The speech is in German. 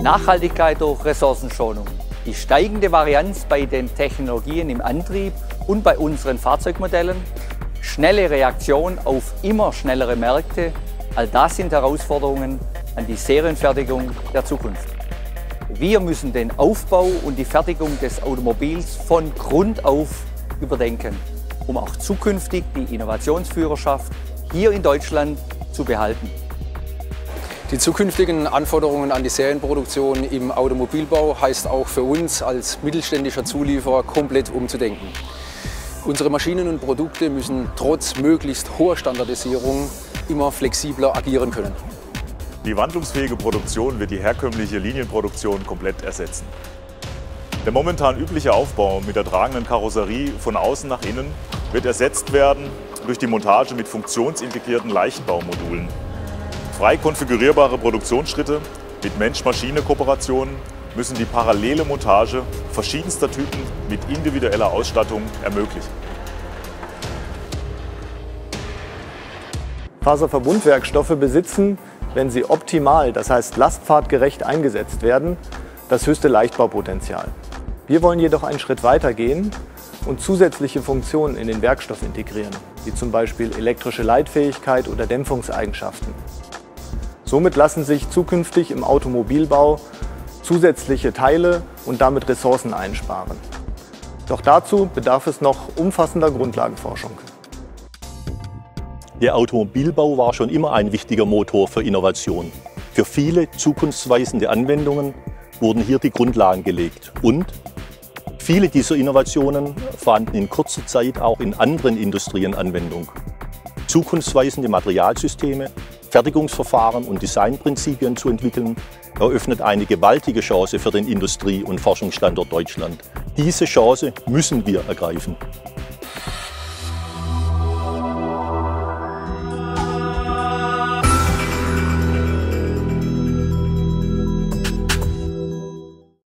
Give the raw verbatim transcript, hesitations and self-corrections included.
Nachhaltigkeit durch Ressourcenschonung, die steigende Varianz bei den Technologien im Antrieb und bei unseren Fahrzeugmodellen, schnelle Reaktion auf immer schnellere Märkte, all das sind Herausforderungen an die Serienfertigung der Zukunft. Wir müssen den Aufbau und die Fertigung des Automobils von Grund auf überdenken, um auch zukünftig die Innovationsführerschaft hier in Deutschland zu behalten. Die zukünftigen Anforderungen an die Serienproduktion im Automobilbau heißt auch für uns als mittelständischer Zulieferer komplett umzudenken. Unsere Maschinen und Produkte müssen trotz möglichst hoher Standardisierung immer flexibler agieren können. Die wandlungsfähige Produktion wird die herkömmliche Linienproduktion komplett ersetzen. Der momentan übliche Aufbau mit der tragenden Karosserie von außen nach innen wird ersetzt werden durch die Montage mit funktionsintegrierten Leichtbaumodulen. Frei konfigurierbare Produktionsschritte mit Mensch-Maschine-Kooperationen müssen die parallele Montage verschiedenster Typen mit individueller Ausstattung ermöglichen. Faserverbundwerkstoffe besitzen, wenn sie optimal, das heißt lastfahrtgerecht eingesetzt werden, das höchste Leichtbaupotenzial. Wir wollen jedoch einen Schritt weiter gehen und zusätzliche Funktionen in den Werkstoff integrieren, wie zum Beispiel elektrische Leitfähigkeit oder Dämpfungseigenschaften. Somit lassen sich zukünftig im Automobilbau zusätzliche Teile und damit Ressourcen einsparen. Doch dazu bedarf es noch umfassender Grundlagenforschung. Der Automobilbau war schon immer ein wichtiger Motor für Innovation. Für viele zukunftsweisende Anwendungen wurden hier die Grundlagen gelegt. Und viele dieser Innovationen fanden in kurzer Zeit auch in anderen Industrien Anwendung. Zukunftsweisende Materialsysteme, Fertigungsverfahren und Designprinzipien zu entwickeln, eröffnet eine gewaltige Chance für den Industrie- und Forschungsstandort Deutschland. Diese Chance müssen wir ergreifen.